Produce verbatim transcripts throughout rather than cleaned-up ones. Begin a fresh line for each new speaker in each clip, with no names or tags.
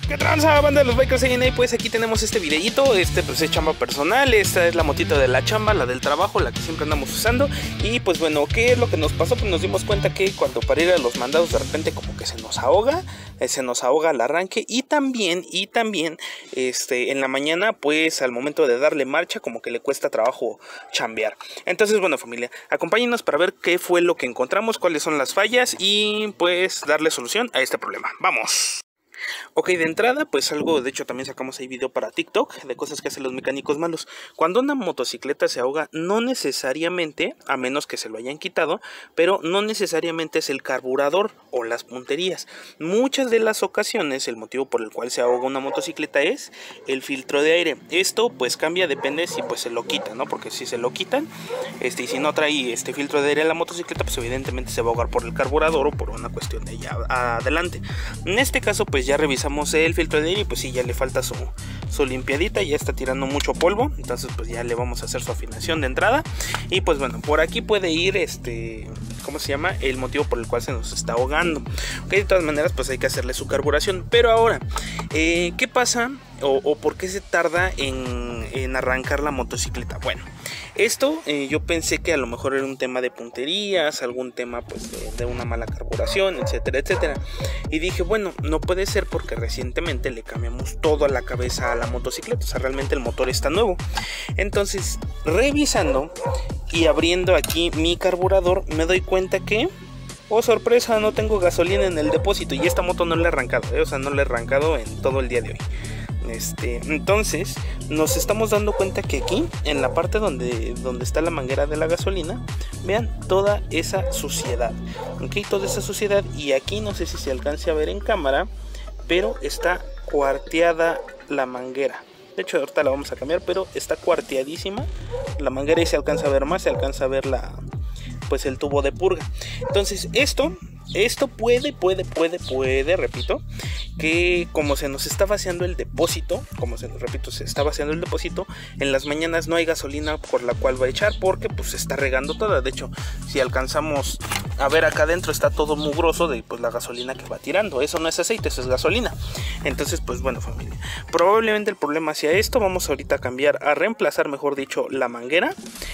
¿Qué tranza, banda de los Bikers A N A? Pues aquí tenemos este videíto. Este pues es chamba personal. Esta es la motito de la chamba, la del trabajo, la que siempre andamos usando. Y pues bueno, ¿qué es lo que nos pasó? Pues nos dimos cuenta que cuando para ir a los mandados de repente como que se nos ahoga, eh, se nos ahoga el arranque. Y también, y también, este, en la mañana pues al momento de darle marcha como que le cuesta trabajo chambear. Entonces bueno, familia, acompáñenos para ver qué fue lo que encontramos, cuáles son las fallas y pues darle solución a este problema. ¡Vamos! Ok, de entrada, pues algo, de hecho también sacamos ahí video para TikTok de cosas que hacen los mecánicos malos. Cuando una motocicleta se ahoga, no necesariamente, a menos que se lo hayan quitado, pero no necesariamente es el carburador o las punterías. Muchas de las ocasiones el motivo por el cual se ahoga una motocicleta es el filtro de aire. Esto pues cambia, depende si pues se lo quitan, ¿no? Porque si se lo quitan, este, y si no trae este filtro de aire a la motocicleta, pues evidentemente se va a ahogar por el carburador o por una cuestión de allá adelante. En este caso pues ya revisamos el filtro de aire y pues sí, ya le falta su, su limpiadita, ya está tirando mucho polvo, entonces pues ya le vamos a hacer su afinación de entrada. Y pues bueno, por aquí puede ir este, ¿cómo se llama? El motivo por el cual se nos está ahogando. Ok, de todas maneras pues hay que hacerle su carburación. Pero ahora, eh, ¿qué pasa? O, o por qué se tarda en, en arrancar la motocicleta. Bueno, esto eh, yo pensé que a lo mejor era un tema de punterías, algún tema pues de, de una mala carburación, etcétera, etcétera. Y dije, bueno, no puede ser porque recientemente le cambiamos todo a la cabeza a la motocicleta. O sea, realmente el motor está nuevo. Entonces, revisando y abriendo aquí mi carburador, me doy cuenta que, oh sorpresa, no tengo gasolina en el depósito. Y esta moto no la he arrancado, ¿eh? O sea, no la he arrancado en todo el día de hoy. Este, entonces nos estamos dando cuenta que aquí en la parte donde, donde está la manguera de la gasolina, vean toda esa suciedad, ok, toda esa suciedad. Y aquí no sé si se alcance a ver en cámara, pero está cuarteada la manguera. De hecho ahorita la vamos a cambiar, pero está cuarteadísima la manguera y se alcanza a ver más, se alcanza a ver la, pues el tubo de purga. Entonces esto Esto puede, puede, puede, puede, repito, que como se nos está vaciando el depósito, como se nos, repito, se está vaciando el depósito, en las mañanas no hay gasolina por la cual va a echar porque pues se está regando toda. De hecho, si alcanzamos a ver acá adentro está todo mugroso de pues la gasolina que va tirando. Eso no es aceite, eso es gasolina. Entonces, pues bueno, familia, probablemente el problema sea esto. Vamos ahorita a cambiar, a reemplazar, mejor dicho, la manguera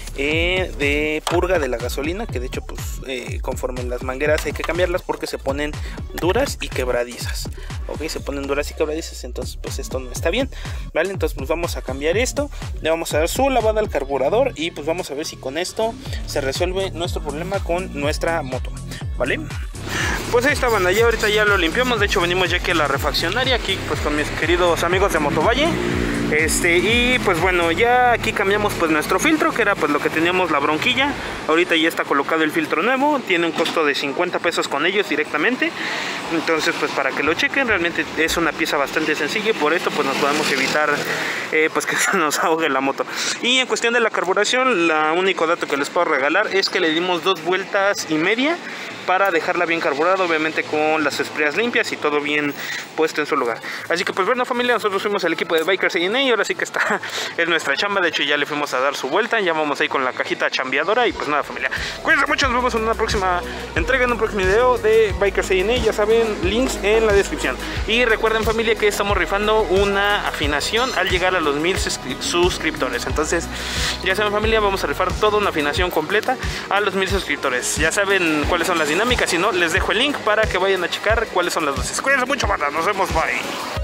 eh, de purga de la gasolina, que de hecho pues eh, conforme las mangueras hay que cambiar porque se ponen duras y quebradizas. Ok, se ponen duras y quebradizas, entonces pues esto no está bien, ¿vale? Entonces pues vamos a cambiar esto, le vamos a dar su lavada al carburador y pues vamos a ver si con esto se resuelve nuestro problema con nuestra moto, ¿vale? Pues ahí está, banda, ya ahorita ya lo limpiamos. De hecho venimos ya aquí a la refaccionaria, aquí pues con mis queridos amigos de Motovalle. Este, y pues bueno, ya aquí cambiamos pues nuestro filtro, que era pues lo que teníamos, la bronquilla. Ahorita ya está colocado el filtro nuevo, tiene un costo de cincuenta pesos con ellos directamente. Entonces pues para que lo chequen, realmente es una pieza bastante sencilla y por esto pues nos podemos evitar eh, pues que se nos ahogue la moto. Y en cuestión de la carburación, la único dato que les puedo regalar es que le dimos dos vueltas y media para dejarla bien carburada, obviamente con las espreas limpias y todo bien puesto en su lugar. Así que pues bueno, familia, nosotros fuimos el equipo de Bikers A N A y ahora sí que esta es nuestra chamba. De hecho ya le fuimos a dar su vuelta, ya vamos ahí con la cajita chambeadora. Y pues nada, familia, cuídense mucho, nos vemos en una próxima entrega, en un próximo video de Bikers A N A. Ya saben, links en la descripción. Y recuerden, familia, que estamos rifando una afinación al llegar a los mil suscriptores. Entonces ya saben, familia, vamos a rifar toda una afinación completa a los mil suscriptores. Ya saben cuáles son las dinámicas, si no les dejo el link para que vayan a checar cuáles son las dosis. Cuídense mucho, banda, nos vemos, bye.